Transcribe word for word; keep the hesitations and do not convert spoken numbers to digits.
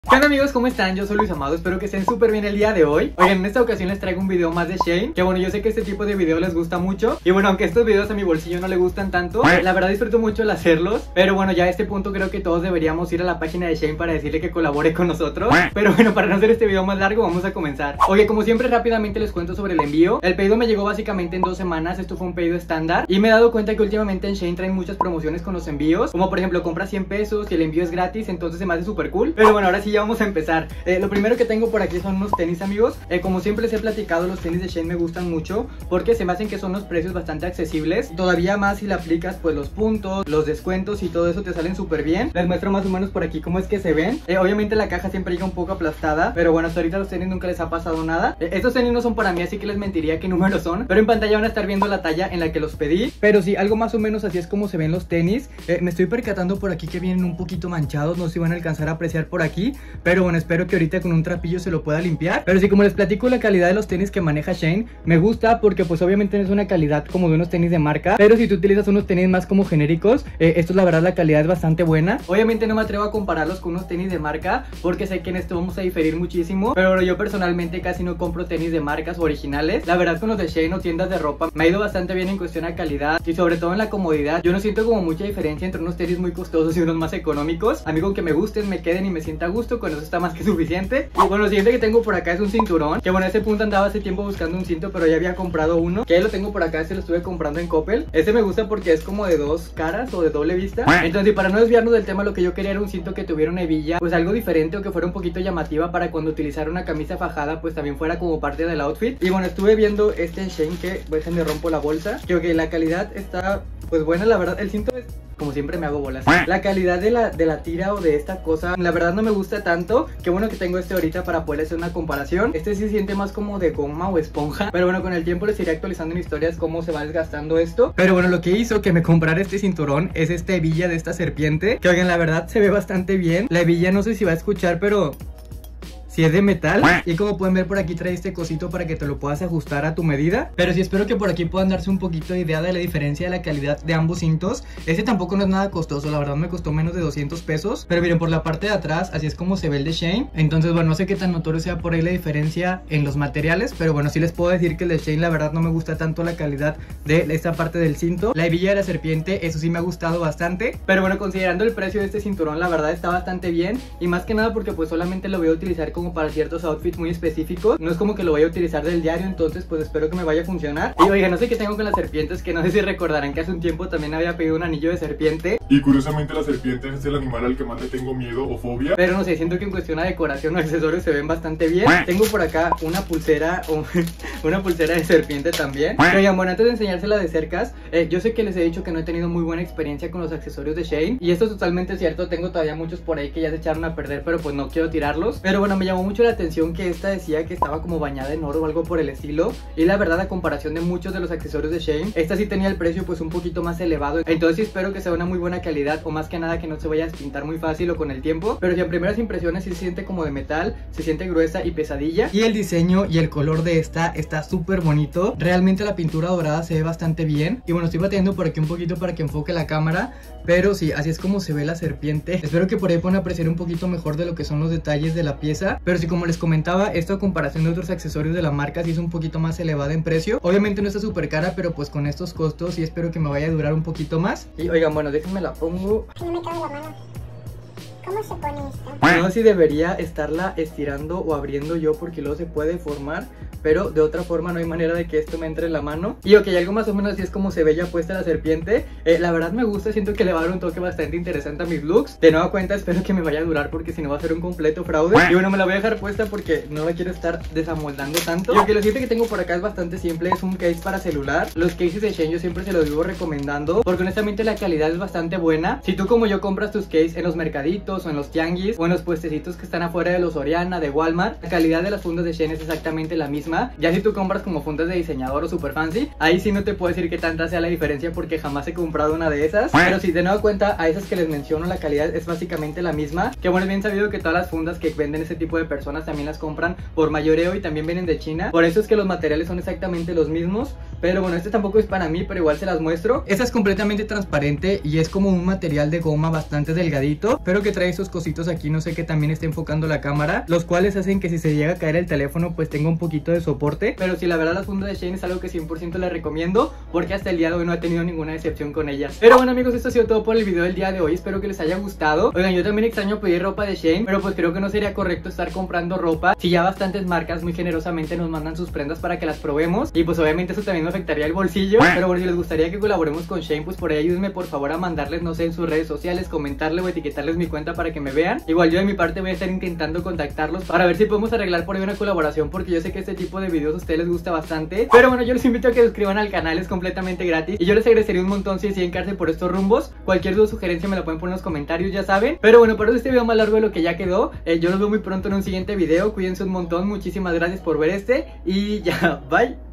¿Qué onda amigos? ¿Cómo están? Yo soy Luis Amado, espero que estén súper bien el día de hoy. Oigan, en esta ocasión les traigo un video más de Shein, que bueno, yo sé que este tipo de video les gusta mucho. Y bueno, aunque estos videos a mi bolsillo no le gustan tanto, la verdad disfruto mucho el hacerlos. Pero bueno, ya a este punto creo que todos deberíamos ir a la página de Shein para decirle que colabore con nosotros. Pero bueno, para no hacer este video más largo, vamos a comenzar. Oye, como siempre rápidamente les cuento sobre el envío. El pedido me llegó básicamente en dos semanas, esto fue un pedido estándar. Y me he dado cuenta que últimamente en Shein traen muchas promociones con los envíos, como por ejemplo, compra cien pesos y el envío es gratis, entonces se me hace súper cool. Pero bueno, ahora sí ya vamos a empezar. Eh, lo primero que tengo por aquí son unos tenis, amigos. eh, Como siempre les he platicado, los tenis de Shein me gustan mucho porque se me hacen que son los precios bastante accesibles. Todavía más si le aplicas pues los puntos, los descuentos y todo eso te salen súper bien. Les muestro más o menos por aquí cómo es que se ven. eh, Obviamente la caja siempre llega un poco aplastada, pero bueno, hasta ahorita los tenis nunca les ha pasado nada. eh, Estos tenis no son para mí, así que les mentiría qué número son, pero en pantalla van a estar viendo la talla en la que los pedí. Pero sí, algo más o menos así es como se ven los tenis. eh, Me estoy percatando por aquí que vienen un poquito manchados, no sé si van a alcanzar a apreciar por aquí, pero bueno, espero que ahorita con un trapillo se lo pueda limpiar. Pero sí, como les platico, la calidad de los tenis que maneja Shein me gusta porque pues obviamente no es una calidad como de unos tenis de marca, pero si tú utilizas unos tenis más como genéricos, eh, estos la verdad la calidad es bastante buena. Obviamente no me atrevo a compararlos con unos tenis de marca porque sé que en esto vamos a diferir muchísimo, pero bueno, yo personalmente casi no compro tenis de marcas originales. La verdad con los de Shein o tiendas de ropa me ha ido bastante bien en cuestión a calidad y sobre todo en la comodidad. Yo no siento como mucha diferencia entre unos tenis muy costosos y unos más económicos. A mí con que me gusten, me queden y me sienta a gusto, con eso está más que suficiente. Y bueno, lo siguiente que tengo por acá es un cinturón, que bueno, a este punto andaba hace tiempo buscando un cinto, pero ya había comprado uno, que ahí lo tengo por acá, este lo estuve comprando en Coppel. Este me gusta porque es como de dos caras o de doble vista. Entonces, y para no desviarnos del tema, lo que yo quería era un cinto que tuviera una hebilla, pues algo diferente o que fuera un poquito llamativa para cuando utilizara una camisa fajada, pues también fuera como parte del outfit. Y bueno, estuve viendo este en Shein, que pues me rompo la bolsa, que ok, la calidad está pues buena, la verdad. El cinto es... como siempre me hago bolas. La calidad de la, de la tira o de esta cosa, la verdad no me gusta tanto. Qué bueno que tengo este ahorita para poder hacer una comparación. Este sí se siente más como de goma o esponja, pero bueno, con el tiempo les iré actualizando en historias cómo se va desgastando esto. Pero bueno, lo que hizo que me comprara este cinturón es esta hebilla de esta serpiente, que oigan, la verdad se ve bastante bien. La hebilla no sé si va a escuchar, pero... si es de metal, y como pueden ver por aquí trae este cosito para que te lo puedas ajustar a tu medida. Pero sí, espero que por aquí puedan darse un poquito de idea de la diferencia de la calidad de ambos cintos. Este tampoco no es nada costoso, la verdad me costó menos de doscientos pesos. Pero miren, por la parte de atrás, así es como se ve el de Shein. Entonces bueno, no sé qué tan notorio sea por ahí la diferencia en los materiales, pero bueno, sí les puedo decir que el de Shein la verdad no me gusta tanto la calidad de esta parte del cinto. La hebilla de la serpiente, eso sí me ha gustado bastante. Pero bueno, considerando el precio de este cinturón, la verdad está bastante bien. Y más que nada porque pues solamente lo voy a utilizar como como para ciertos outfits muy específicos. No es como que lo voy a utilizar del diario, entonces pues espero que me vaya a funcionar. Y oiga, no sé qué tengo con las serpientes, que no sé si recordarán que hace un tiempo también había pedido un anillo de serpiente. Y curiosamente la serpiente es el animal al que más le tengo miedo o fobia. Pero no sé, siento que en cuestión de decoración o accesorios se ven bastante bien. Tengo por acá una pulsera o una pulsera de serpiente también. Pero oigan, bueno, antes de enseñársela de cercas, eh, yo sé que les he dicho que no he tenido muy buena experiencia con los accesorios de Shein, y esto es totalmente cierto. Tengo todavía muchos por ahí que ya se echaron a perder, pero pues no quiero tirarlos. Pero bueno, me llamó mucho la atención que esta decía que estaba como bañada en oro o algo por el estilo. Y la verdad, a comparación de muchos de los accesorios de Shein, esta sí tenía el precio pues un poquito más elevado. Entonces sí espero que sea una muy buena calidad, o más que nada que no se vaya a despintar muy fácil o con el tiempo. Pero si en primeras impresiones sí se siente como de metal, se siente gruesa y pesadilla. Y el diseño y el color de esta está súper bonito. Realmente la pintura dorada se ve bastante bien. Y bueno, estoy batiendo por aquí un poquito para que enfoque la cámara, pero sí, así es como se ve la serpiente. Espero que por ahí puedan apreciar un poquito mejor de lo que son los detalles de la pieza. Pero sí, como les comentaba, esto a comparación de otros accesorios de la marca sí es un poquito más elevada en precio. Obviamente no está súper cara, pero pues con estos costos sí espero que me vaya a durar un poquito más. Y oigan, bueno, déjenme la pongo. No me cabe la mano. ¿Cómo se pone esto? No sé si debería estarla estirando o abriendo yo, porque luego se puede formar, pero de otra forma no hay manera de que esto me entre en la mano. Y ok, algo más o menos así es como se ve ya puesta la serpiente. eh, La verdad me gusta, siento que le va a dar un toque bastante interesante a mis looks. De nueva cuenta espero que me vaya a durar, porque si no va a ser un completo fraude. Y bueno, me la voy a dejar puesta porque no la quiero estar desamoldando tanto. Y ok, lo siguiente que tengo por acá es bastante simple, es un case para celular. Los cases de Shein yo siempre se los vivo recomendando, porque honestamente la calidad es bastante buena. Si tú como yo compras tus cases en los mercaditos o en los tianguis o en los puestecitos que están afuera de los Soriana, de Walmart, la calidad de las fundas de Shein es exactamente la misma. Ya si tú compras como fundas de diseñador o super fancy, ahí sí no te puedo decir que tanta sea la diferencia, porque jamás he comprado una de esas. Pero si de nueva cuenta, a esas que les menciono, la calidad es básicamente la misma. Que bueno, es bien sabido que todas las fundas que venden ese tipo de personas también las compran por mayoreo y también vienen de China. Por eso es que los materiales son exactamente los mismos. Pero bueno, este tampoco es para mí, pero igual se las muestro. Esta es completamente transparente y es como un material de goma bastante delgadito, pero que trae trae esos cositos aquí, no sé, que también está enfocando la cámara, los cuales hacen que si se llega a caer el teléfono pues tenga un poquito de soporte. Pero sí, la verdad las fundas de Shein es algo que cien por ciento les recomiendo, porque hasta el día de hoy no he tenido ninguna decepción con ellas. Pero bueno amigos, esto ha sido todo por el video del día de hoy, espero que les haya gustado. Oigan, yo también extraño pedir ropa de Shein, pero pues creo que no sería correcto estar comprando ropa si ya bastantes marcas muy generosamente nos mandan sus prendas para que las probemos, y pues obviamente eso también me afectaría el bolsillo. Pero bueno, si les gustaría que colaboremos con Shein, pues por ahí ayúdenme por favor a mandarles, no sé, en sus redes sociales, comentarle o etiquetarles mi cuenta para que me vean. Igual yo de mi parte voy a estar intentando contactarlos para ver si podemos arreglar por ahí una colaboración, porque yo sé que este tipo de videos a ustedes les gusta bastante. Pero bueno, yo les invito a que se suscriban al canal, es completamente gratis y yo les agradecería un montón si deciden quedarse por estos rumbos. Cualquier duda o sugerencia me la pueden poner en los comentarios, ya saben. Pero bueno, por eso este video más largo de lo que ya quedó. eh, Yo los veo muy pronto en un siguiente video, cuídense un montón, muchísimas gracias por ver este y ya, bye.